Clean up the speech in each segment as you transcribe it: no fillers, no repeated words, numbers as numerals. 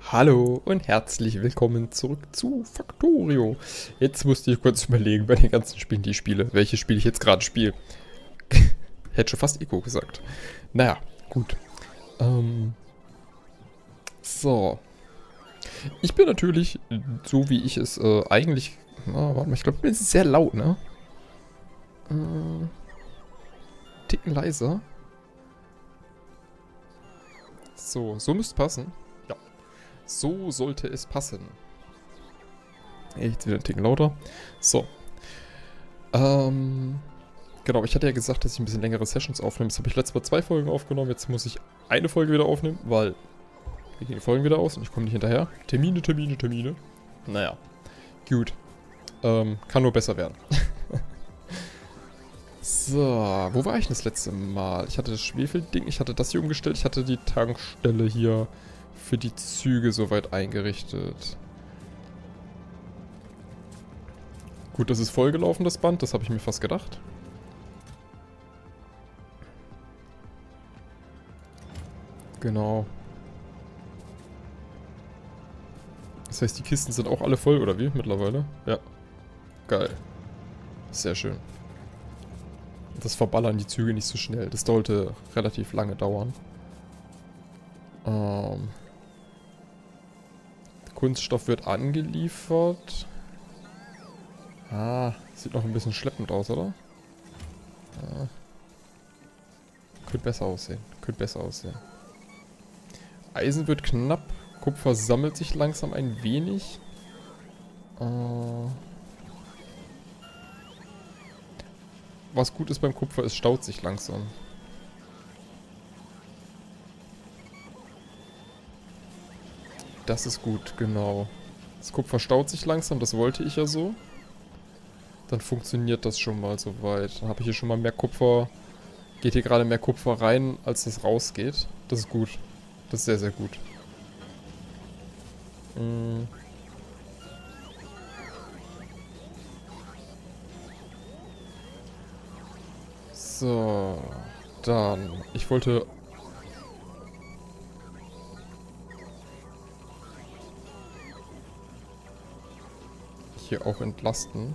Hallo und herzlich willkommen zurück zu Factorio. Jetzt musste ich kurz überlegen bei den ganzen Spielen, die ich spiele, welches Spiel ich jetzt gerade spiele. Hätte schon fast Ico gesagt. Naja, gut. Ähm, so. Ich bin natürlich, so wie ich es eigentlich... warte mal, ich glaube, ich bin sehr laut, ne? Ticken leiser. So müsste es passen. Ja, so sollte es passen. Jetzt wieder ein Ticken lauter. So. Genau, ich hatte ja gesagt, dass ich ein bisschen längere Sessions aufnehme. Jetzt habe ich letztes Mal 2 Folgen aufgenommen. Jetzt muss ich eine Folge wieder aufnehmen, weil wir gehen die Folgen wieder aus und ich komme nicht hinterher. Termine. Naja, gut. Kann nur besser werden. So, wo war ich denn das letzte Mal? Ich hatte das Schwefelding, ich hatte das hier umgestellt, ich hatte die Tankstelle hier für die Züge soweit eingerichtet. Gut, das ist vollgelaufen, das Band, das habe ich mir fast gedacht. Genau. Das heißt, die Kisten sind auch alle voll, oder wie? Mittlerweile? Ja. Geil. Sehr schön. Das Verballern die Züge nicht so schnell. Das sollte relativ lange dauern. Kunststoff wird angeliefert. Ah, sieht noch ein bisschen schleppend aus, oder? Ah. Könnte besser aussehen. Eisen wird knapp. Kupfer sammelt sich langsam ein wenig. Was gut ist beim Kupfer, es staut sich langsam. Das ist gut, genau. Das Kupfer staut sich langsam, das wollte ich ja so. Dann funktioniert das schon mal soweit. Dann habe ich hier schon mal mehr Kupfer. Geht hier gerade mehr Kupfer rein, als das rausgeht. Das ist gut. Das ist sehr, sehr gut. So, dann. Ich wollte... hier auch entlasten.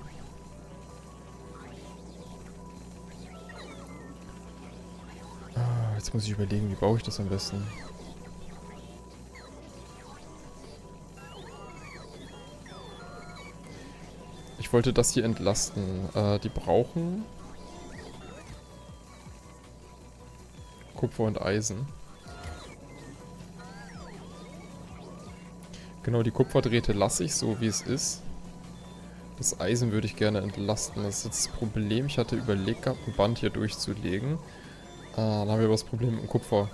Jetzt muss ich überlegen, wie baue ich das am besten. Ich wollte das hier entlasten. Die brauchen Kupfer und Eisen. Genau, die Kupferdrähte lasse ich so, wie es ist. Das Eisen würde ich gerne entlasten. Das ist jetzt das Problem. Ich hatte überlegt gehabt, ein Band hier durchzulegen. Dann haben wir aber das Problem mit dem Kupfer.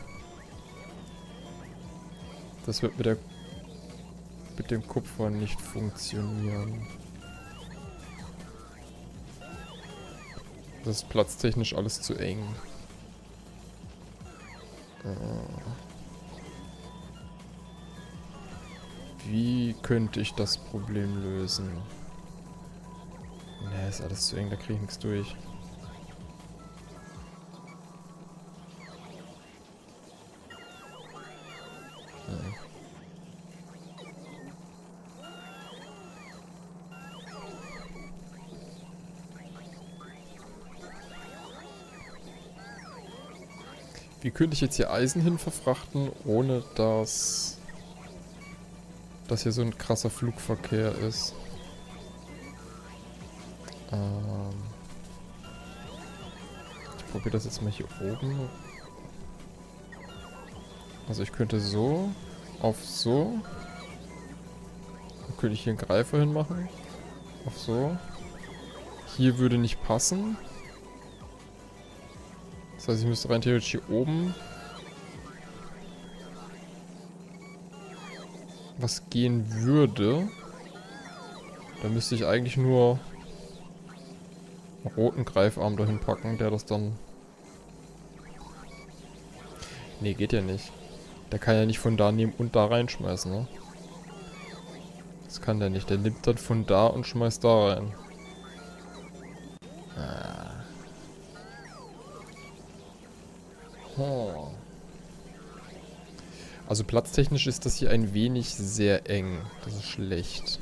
Das wird mit dem Kupfer nicht funktionieren. Das ist platztechnisch alles zu eng. Wie könnte ich das Problem lösen? Ne, ist alles zu eng, da kriege ich nichts durch. Wie könnte ich jetzt hier Eisen hin verfrachten, ohne dass hier so ein krasser Flugverkehr ist? Ich probiere das jetzt mal hier oben. Also ich könnte so, auf so. Dann könnte ich hier einen Greifer hinmachen. Auf so. Hier würde nicht passen. Das heißt, ich müsste rein theoretisch hier oben was gehen würde. Da müsste ich eigentlich nur einen roten Greifarm dahin packen, der das dann... Nee, geht ja nicht. Der kann ja nicht von da nehmen und da reinschmeißen, ne? Das kann der nicht. Der nimmt dann von da und schmeißt da rein. Also platztechnisch ist das hier ein wenig sehr eng. Das ist schlecht.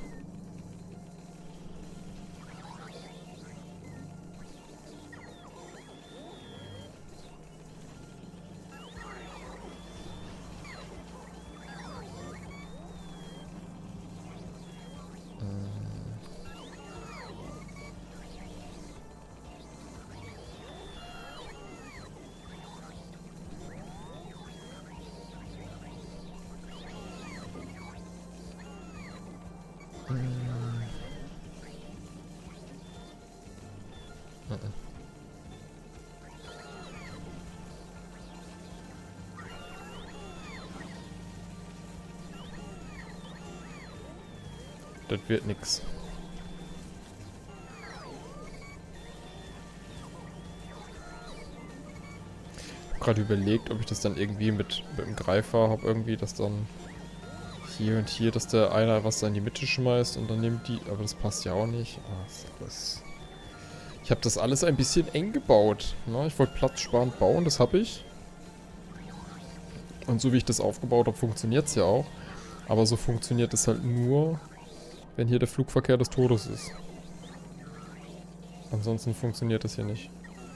Das wird nix. Ich habe gerade überlegt, ob ich das dann irgendwie mit dem Greifer habe, irgendwie, dass dann hier und hier, dass der einer was da in die Mitte schmeißt und dann nimmt die, aber das passt ja auch nicht. Ich habe das alles ein bisschen eng gebaut. Ne? Ich wollte platzsparend bauen, das habe ich. Und so wie ich das aufgebaut habe, funktioniert es ja auch. Aber so funktioniert es halt nur, wenn hier der Flugverkehr des Todes ist. Ansonsten funktioniert das hier nicht.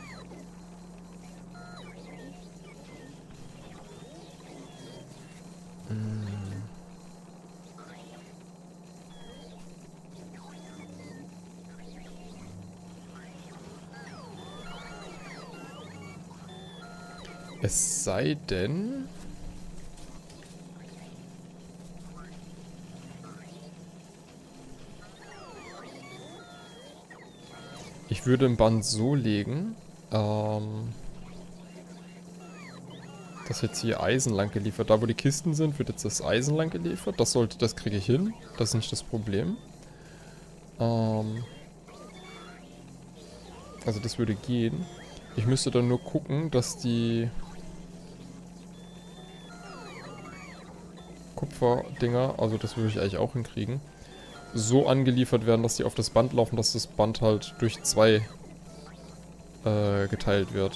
Es sei denn... Ich würde ein Band so legen, dass jetzt hier Eisen lang geliefert. Da wo die Kisten sind, wird jetzt das Eisen lang geliefert. Das kriege ich hin. Das ist nicht das Problem. Also das würde gehen. Ich müsste dann nur gucken, dass die Kupferdinger, also das würde ich eigentlich auch hinkriegen, so angeliefert werden, dass die auf das Band laufen, dass das Band halt durch 2 geteilt wird.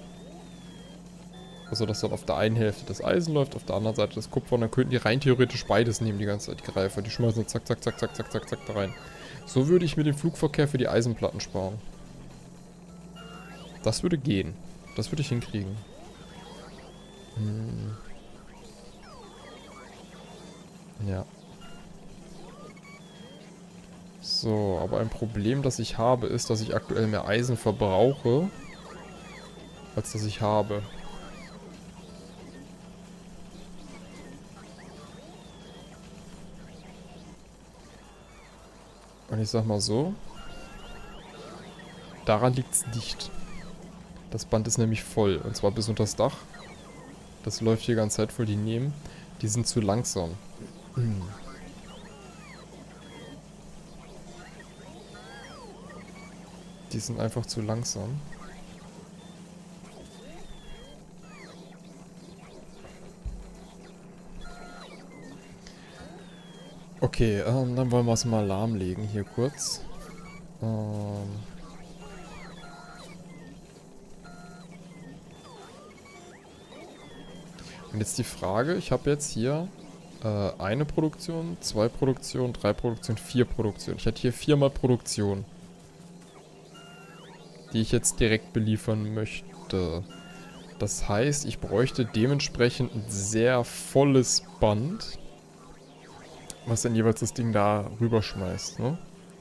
Also dass dann auf der einen Hälfte das Eisen läuft, auf der anderen Seite das Kupfer und dann könnten die rein theoretisch beides nehmen die ganze Zeit, die Greifer. Die schmeißen zack, zack, zack, zack, zack, zack, zack da rein. So würde ich mir den Flugverkehr für die Eisenplatten sparen. Das würde gehen. Das würde ich hinkriegen. Ja. So, aber ein Problem, das ich habe, ist, dass ich aktuell mehr Eisen verbrauche, als dass ich habe. Und ich sag mal so, daran liegt es nicht. Das Band ist nämlich voll, und zwar bis unter das Dach. Das läuft hier die ganze Zeit voll, die sind zu langsam. Die sind einfach zu langsam. Okay, dann wollen wir es mal lahmlegen hier kurz. Und jetzt die Frage, ich habe jetzt hier eine Produktion, 2 Produktionen, 3 Produktionen, 4 Produktionen. Ich hätte hier 4 mal Produktion, die ich jetzt direkt beliefern möchte. Das heißt, ich bräuchte dementsprechend ein sehr volles Band, was dann jeweils das Ding da rüberschmeißt, ne?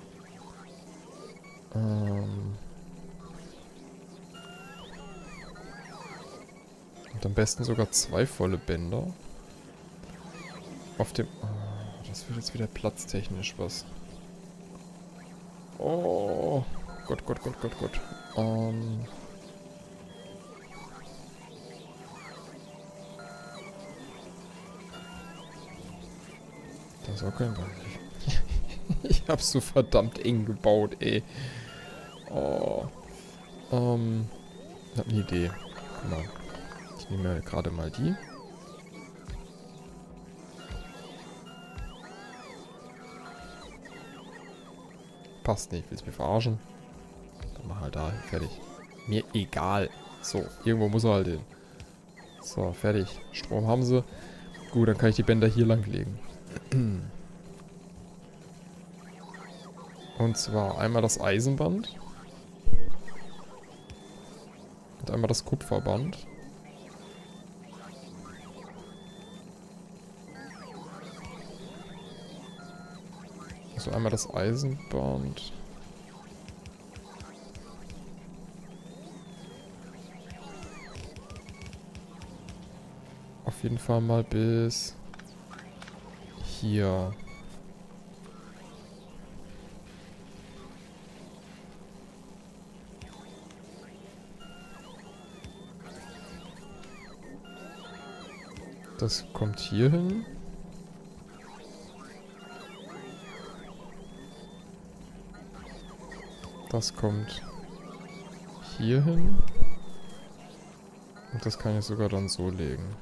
Und am besten sogar 2 volle Bänder. Auf dem... Oh, das wird jetzt wieder platztechnisch was. Oh, Gott, Gott, Gott, Gott, Gott. Das ist auch kein Band. Ich hab's so verdammt eng gebaut, ey. Oh. Ich hab eine Idee. Guck mal. Ich nehme gerade mal die. Passt nicht, willst du mich verarschen? Dann mach halt da, fertig. Mir egal. So, irgendwo muss er halt hin. So, fertig. Strom haben sie. Gut, dann kann ich die Bänder hier lang legen. Und zwar einmal das Eisenband. Und einmal das Kupferband. Also einmal das Eisenband. Auf jeden Fall mal bis hier. Das kommt hier hin. Das kommt hier hin. Und das kann ich sogar dann so legen.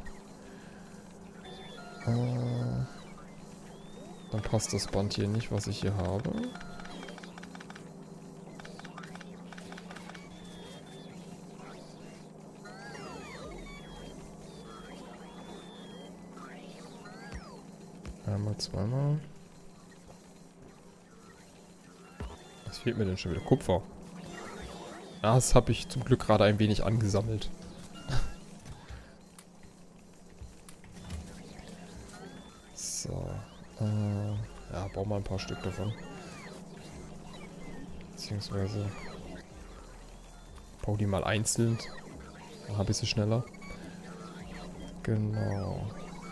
Dann passt das Band hier nicht, was ich hier habe. Einmal, zweimal. Was fehlt mir denn schon wieder? Kupfer. Ah, das habe ich zum Glück gerade ein wenig angesammelt. So. Ja, bauen wir ein paar Stück davon. Beziehungsweise bau die mal einzeln. Dann ein bisschen schneller. Genau.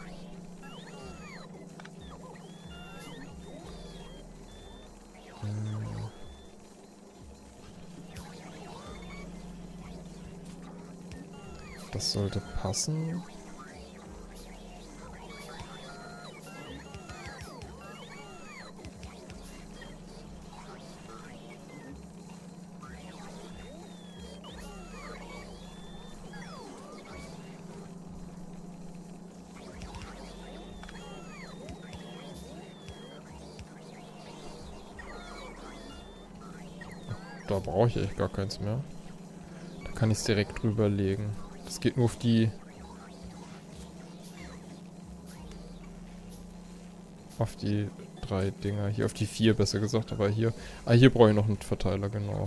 Das sollte passen. Da brauche ich echt gar keins mehr. Da kann ich es direkt drüber legen. Das geht nur auf die... Auf die 3 Dinger. Hier auf die 4 besser gesagt, aber hier... Ah, hier brauche ich noch einen Verteiler, genau.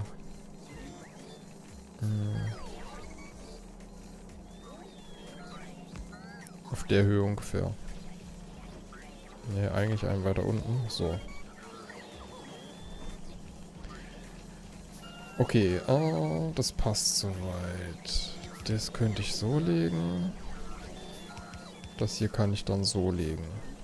Auf der Höhe ungefähr. Ne, eigentlich einen weiter unten. So. Okay, das passt soweit. Das könnte ich so legen. Das hier kann ich dann so legen.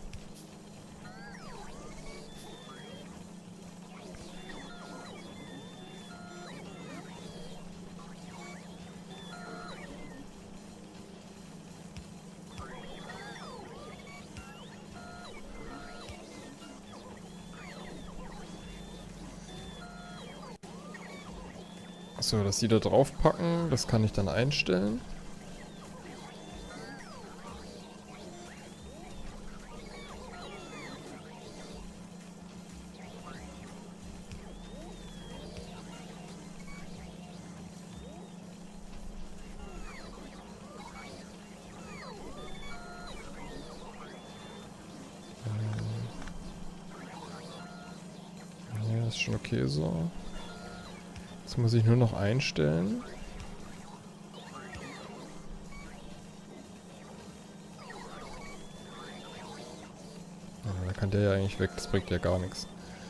So, dass die da drauf packen, das kann ich dann einstellen. Ja, ist schon okay so. Jetzt muss ich nur noch einstellen. Da kann der ja eigentlich weg, das bringt ja gar nichts.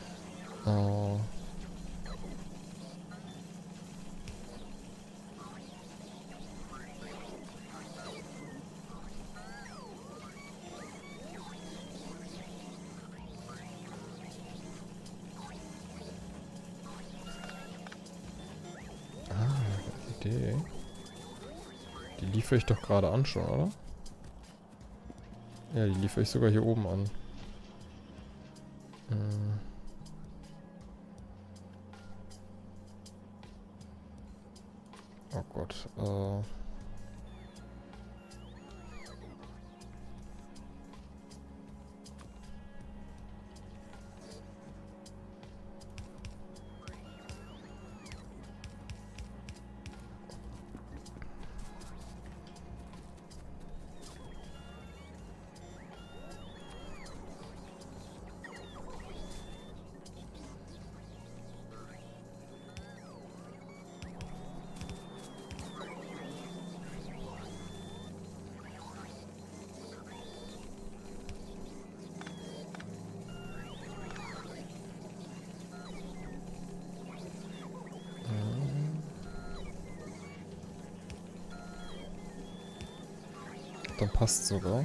Idee. Die liefere ich doch gerade an schon, oder? Ja, die liefere ich sogar hier oben an. Oh Gott. Dann passt sogar. Ja.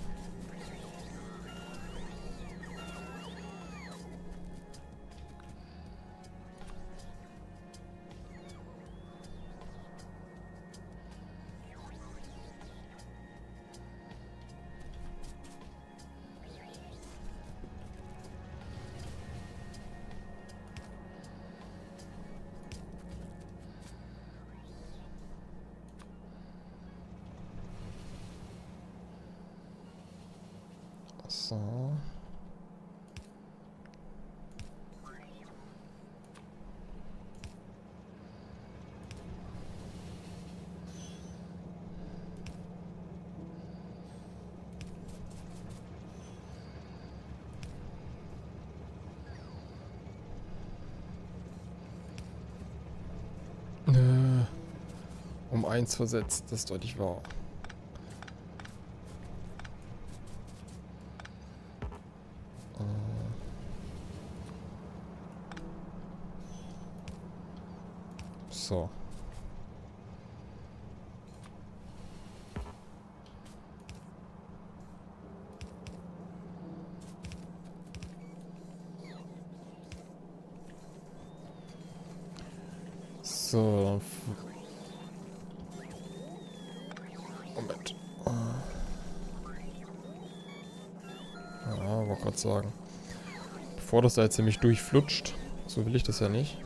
So. Um 1 versetzt, das ist deutlich wahr. So. So, Moment. Ja, wollte gerade sagen. Bevor das da jetzt nämlich durchflutscht, so will ich das ja nicht.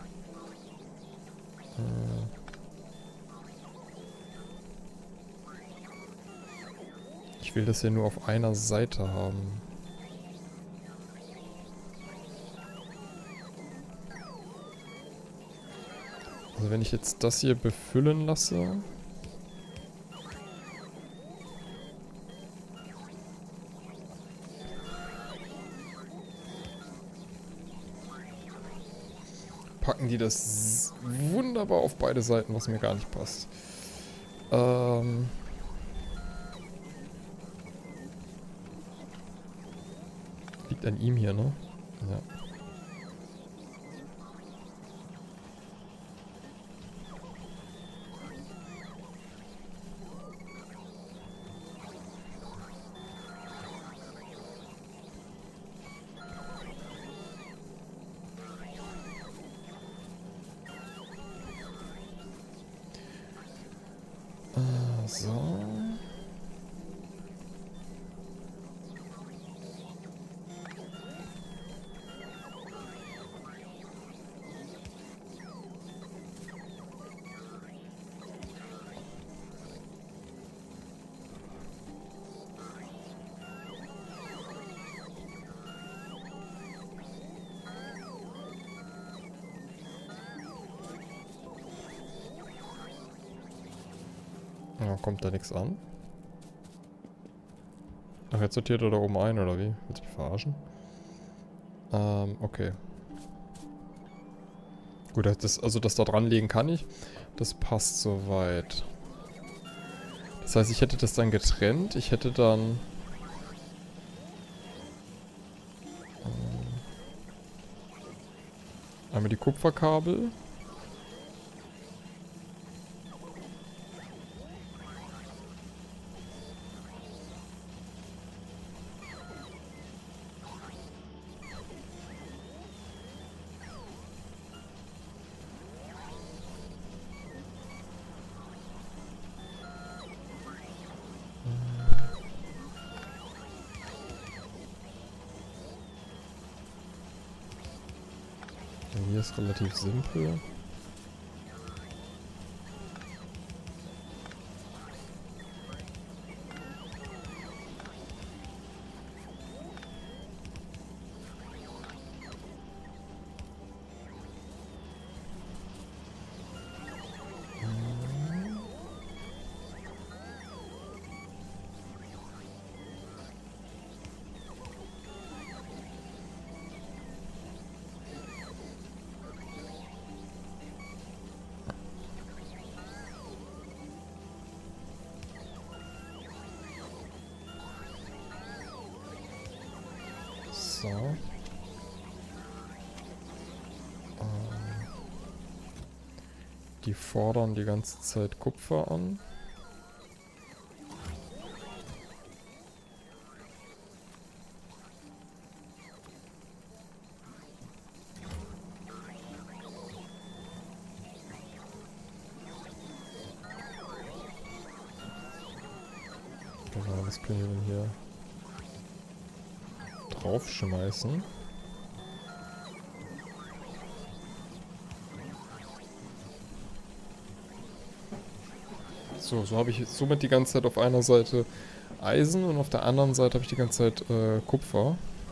Ich will das ja nur auf einer Seite haben. Also wenn ich jetzt das hier befüllen lasse... packen die das wunderbar auf beide Seiten, was mir gar nicht passt. Liegt an ihm hier, ne? Ja. So. Ja, kommt da nichts an? Ach, jetzt sortiert er da oben ein, oder wie? Willst du mich verarschen? Okay. Gut, also das da dran legen kann ich. Das passt soweit. Das heißt, ich hätte das dann getrennt. Ich hätte dann... einmal die Kupferkabel. Hier ist relativ simpel. So. Die fordern die ganze Zeit Kupfer an. was können wir denn hier draufschmeißen? So habe ich somit die ganze Zeit auf einer Seite Eisen und auf der anderen Seite habe ich die ganze Zeit Kupfer.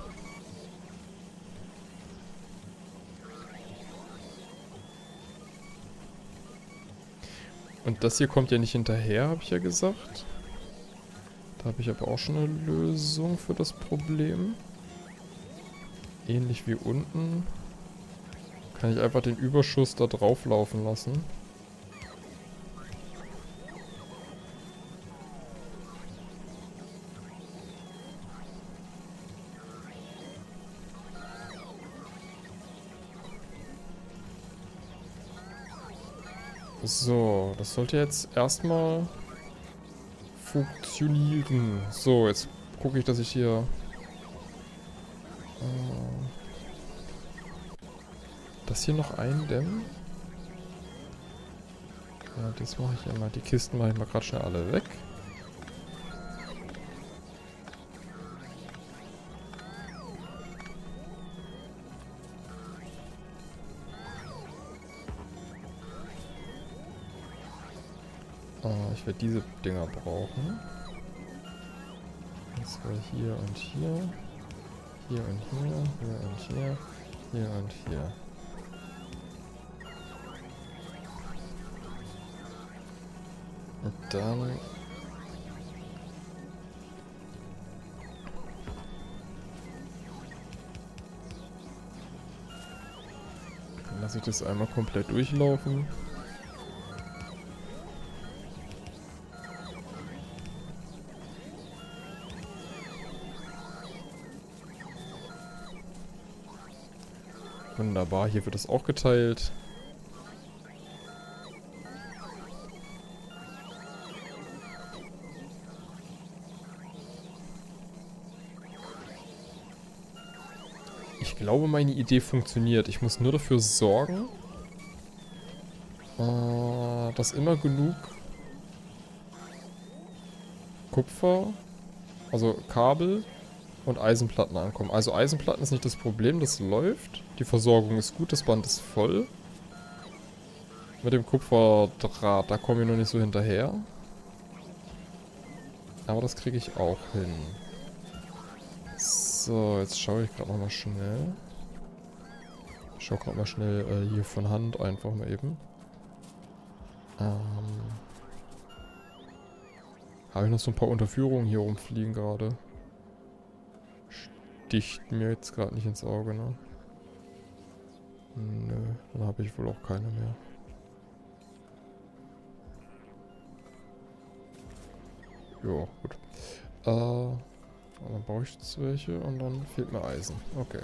Und das hier kommt ja nicht hinterher, habe ich ja gesagt. Da habe ich aber auch schon eine Lösung für das Problem. Ähnlich wie unten. Kann ich einfach den Überschuss da drauf laufen lassen. So, das sollte jetzt erstmal funktionieren. So, jetzt gucke ich, dass ich hier das hier noch eindämme. Ja, das mache ich immer. Die Kisten mache ich mal gerade schnell alle weg. Ich werde diese Dinger brauchen. Das war hier und hier. Hier und hier. Hier und hier. Hier und hier. Und dann... lasse ich das einmal komplett durchlaufen. Wunderbar, hier wird es auch geteilt. Ich glaube, meine Idee funktioniert. Ich muss nur dafür sorgen, dass immer genug Kupfer, also Kabel und Eisenplatten ankommen. Also Eisenplatten ist nicht das Problem, das läuft. Die Versorgung ist gut, das Band ist voll. Mit dem Kupferdraht, da komme ich noch nicht so hinterher. Aber das kriege ich auch hin. So, jetzt schaue ich gerade nochmal schnell. Ich schaue gerade mal schnell hier von Hand einfach mal eben. Habe ich noch so ein paar Unterführungen hier rumfliegen gerade. Sticht mir jetzt gerade nicht ins Auge, ne? Nö, dann habe ich wohl auch keine mehr. Jo, gut. Dann brauche ich jetzt welche und dann fehlt mir Eisen. Okay.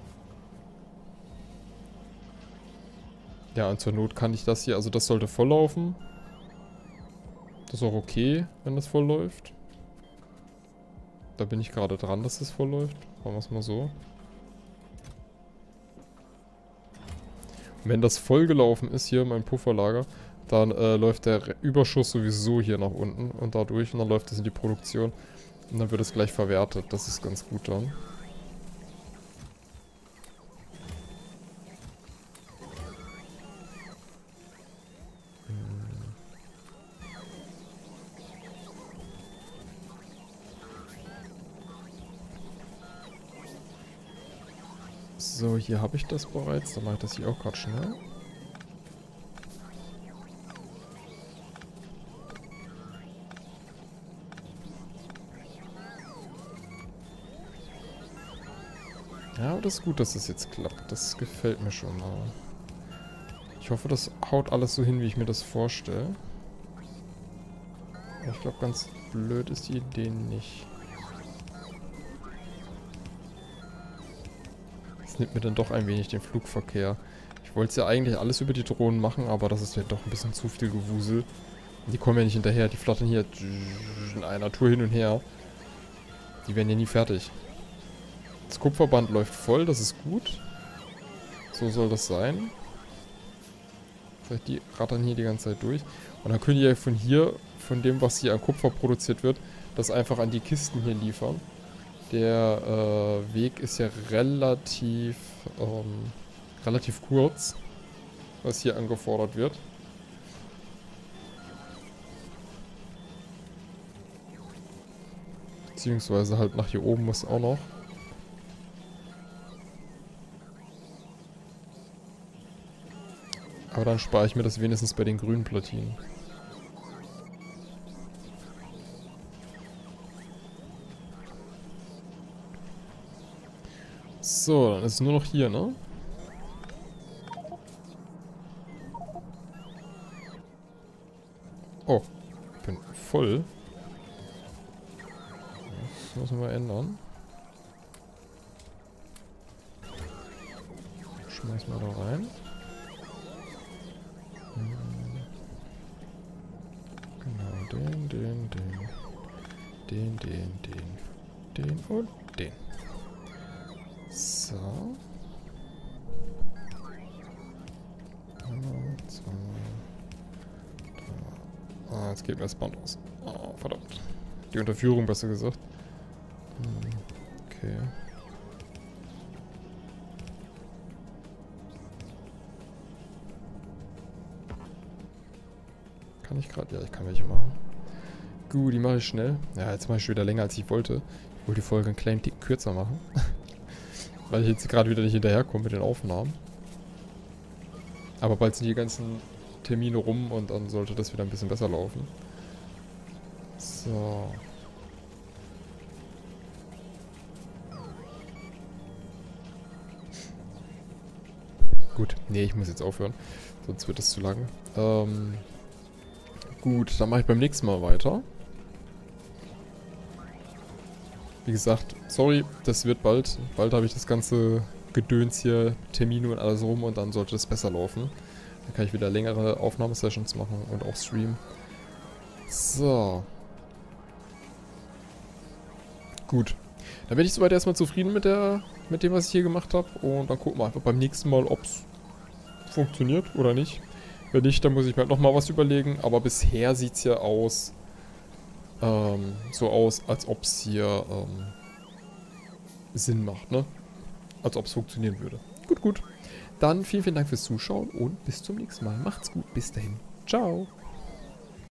Ja, und zur Not kann ich das hier, also das sollte volllaufen. Das ist auch okay, wenn das voll läuft. Da bin ich gerade dran, dass das voll läuft. Machen wir es mal so. Und wenn das voll gelaufen ist hier, mein Pufferlager, dann läuft der Überschuss sowieso hier nach unten und dadurch und dann läuft es in die Produktion. Und dann wird es gleich verwertet. Das ist ganz gut dann. So, hier habe ich das bereits. Dann mache ich das hier auch gerade schnell. Ja, aber das ist gut, dass das jetzt klappt. Das gefällt mir schon mal. Ich hoffe, das haut alles so hin, wie ich mir das vorstelle. Aber ich glaube, ganz blöd ist die Idee nicht. Das nimmt mir dann doch ein wenig den Flugverkehr. Ich wollte es ja eigentlich alles über die Drohnen machen, aber das ist ja doch ein bisschen zu viel Gewusel. Die kommen ja nicht hinterher, die flattern hier in einer Tour hin und her. Die werden ja nie fertig. Das Kupferband läuft voll, das ist gut. So soll das sein. Die rattern hier die ganze Zeit durch. Und dann können die ja von hier, von dem, was hier an Kupfer produziert wird, das einfach an die Kisten hier liefern. Der Weg ist ja relativ kurz, was hier angefordert wird. Beziehungsweise halt nach hier oben muss auch noch. Aber dann spare ich mir das wenigstens bei den grünen Platinen. So, dann ist es nur noch hier, ne? Oh, ich bin voll. Das müssen wir ändern. Schmeiß mal da rein. Genau, den und den. So. Ah, jetzt geht mir das Band aus. Oh, verdammt. Die Unterführung, besser gesagt. Okay. Kann ich gerade? Ja, ich kann welche machen. Gut, die mache ich schnell. Ja, jetzt mache ich schon wieder länger, als ich wollte. Ich wollte die Folge einen kleinen Ticken kürzer machen. Weil ich jetzt gerade wieder nicht hinterherkomme mit den Aufnahmen. Aber bald sind die ganzen Termine rum und dann sollte das wieder ein bisschen besser laufen. So. Gut, nee, ich muss jetzt aufhören. Sonst wird das zu lang. Gut, dann mache ich beim nächsten Mal weiter. Wie gesagt, sorry, das wird bald. Bald habe ich das ganze Gedöns hier, Termine und alles rum und dann sollte es besser laufen. Dann kann ich wieder längere Aufnahmesessions machen und auch streamen. So. Gut. Dann bin ich soweit erstmal zufrieden mit dem, was ich hier gemacht habe. Und dann gucken wir einfach beim nächsten Mal, ob es funktioniert oder nicht. Wenn nicht, dann muss ich mir halt nochmal was überlegen. Aber bisher sieht es ja aus, so aus, als ob es hier Sinn macht, ne? Als ob es funktionieren würde. Gut, gut. Dann vielen, vielen Dank fürs Zuschauen und bis zum nächsten Mal. Macht's gut. Bis dahin. Ciao.